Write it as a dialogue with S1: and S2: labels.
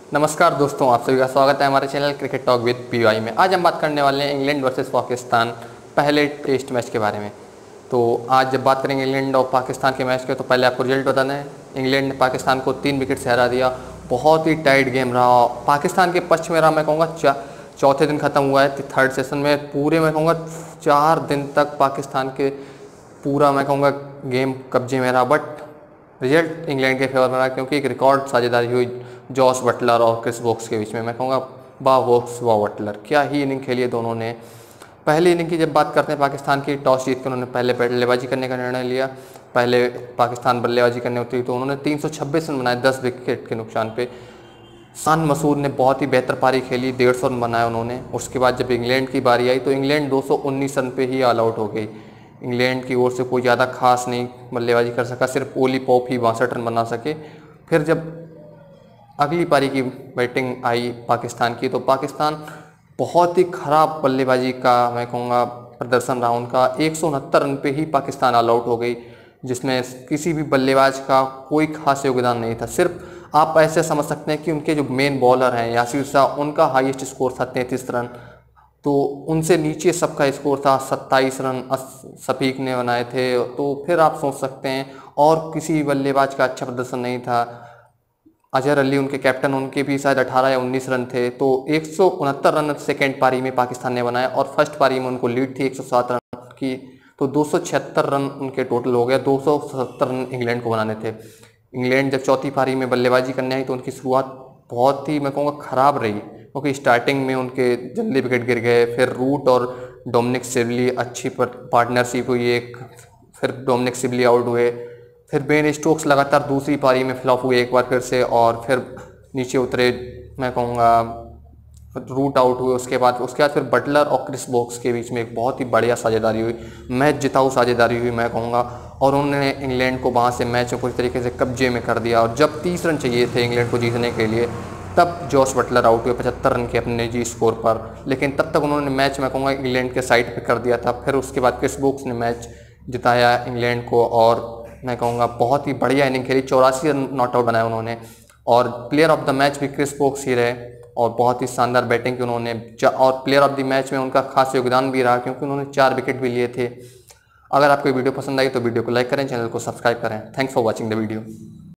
S1: नमस्कार दोस्तों, आप सभी का स्वागत है हमारे channel cricket talk with PY में। आज हम बात करने वाले हैं इंग्लैंड वर्सेस पाकिस्तान पहले टेस्ट मैच के बारे में। तो आज जब बात करेंगे इंग्लैंड और पाकिस्तान के मैच के, तो पहले आपको रिजल्ट बताना है। इंग्लैंड ने पाकिस्तान को 3 विकेट से हरा दिया। बहुत ही टाइट गेम रहा। पाकिस्तान के पक्ष में रहा, मैं कहूँगा चौथे दिन ख़त्म हुआ है थर्ड सेशन में। पूरे मैं कहूँगा 4 दिन तक पाकिस्तान के पूरा मैं कहूँगा गेम कब्जे में रहा। बट रिजल्ट इंग्लैंड के फेवर में रहा, क्योंकि एक रिकॉर्ड साझेदारी हुई जॉस बटलर और क्रिस वोक्स के बीच में। मैं कहूँगा वाह वोक्स वाह बटलर, क्या ही इनिंग खेली है दोनों ने। पहली इनिंग की जब बात करते हैं पाकिस्तान की, टॉस जीत कर उन्होंने पहले बल्लेबाजी करने का निर्णय लिया। पहले पाकिस्तान बल्लेबाजी करने उतरी तो उन्होंने 326 रन बनाए 10 विकेट के नुकसान पे। शान मसूद ने बहुत ही बेहतर पारी खेली, 150 रन बनाए उन्होंने। उसके बाद जब इंग्लैंड की बारी आई तो इंग्लैंड 219 रन पे ही ऑल आउट हो गई। इंग्लैंड की ओर से कोई ज़्यादा खास नहीं बल्लेबाजी कर सका, सिर्फ ओली पॉप ही 62 रन बना सके। फिर जब अगली पारी की बैटिंग आई पाकिस्तान की, तो पाकिस्तान बहुत ही ख़राब बल्लेबाजी का मैं कहूँगा प्रदर्शन रहा उनका। 169 रन पे ही पाकिस्तान ऑल आउट हो गई, जिसमें किसी भी बल्लेबाज का कोई खास योगदान नहीं था। सिर्फ आप ऐसे समझ सकते हैं कि उनके जो मेन बॉलर हैं यासिर शाह, उनका हाईएस्ट स्कोर था 33 रन। तो उनसे नीचे सबका स्कोर था 27 रन शफीक ने बनाए थे। तो फिर आप सोच सकते हैं और किसी बल्लेबाज का अच्छा प्रदर्शन नहीं था। अजहर अली उनके कैप्टन, उनके भी शायद 18 या 19 रन थे। तो 169 रन सेकेंड पारी में पाकिस्तान ने बनाए और फर्स्ट पारी में उनको लीड थी 107 रन की। तो 276 रन उनके टोटल हो गया, 277 रन इंग्लैंड को बनाने थे। इंग्लैंड जब चौथी पारी में बल्लेबाजी करने आई तो उनकी शुरुआत बहुत ही मैं कहूँगा ख़राब रही, क्योंकि स्टार्टिंग में उनके जल्दी विकेट गिर गए। फिर रूट और डोमिनिक सिबली अच्छी पार्टनरशिप हुई एक, फिर डोमिनिक सिबली आउट हुए। फिर बेन स्टोक्स लगातार दूसरी पारी में फ्लॉप हुए एक बार फिर से, और फिर नीचे उतरे मैं कहूँगा रूट आउट हुए। उसके बाद फिर बटलर और क्रिस वोक्स के बीच में एक बहुत ही बढ़िया साझेदारी हुई, मैच जिताऊ साझेदारी हुई मैं कहूँगा। और उन्होंने इंग्लैंड को वहाँ से मैच में पूरी तरीके से कब्जे में कर दिया। और जब 30 रन चाहिए थे इंग्लैंड को जीतने के लिए, तब जॉस बटलर आउट हुए 75 रन के अपने निजी स्कोर पर। लेकिन तब तक उन्होंने मैच मैं कहूँगा इंग्लैंड के साइड पर कर दिया था। फिर उसके बाद क्रिस वोक्स ने मैच जिताया इंग्लैंड को, और मैं कहूँगा बहुत ही बढ़िया इनिंग खेली। 84 रन नॉट आउट बनाए उन्होंने, और प्लेयर ऑफ द मैच भी क्रिस वोक्स ही रहे, और बहुत ही शानदार बैटिंग की उन्होंने। और प्लेयर ऑफ द मैच में उनका खास योगदान भी रहा, क्योंकि उन्होंने 4 विकेट भी लिए थे। अगर आपको वीडियो पसंद आई तो वीडियो को लाइक करें, चैनल को सब्सक्राइब करें। Thanks for watching the video.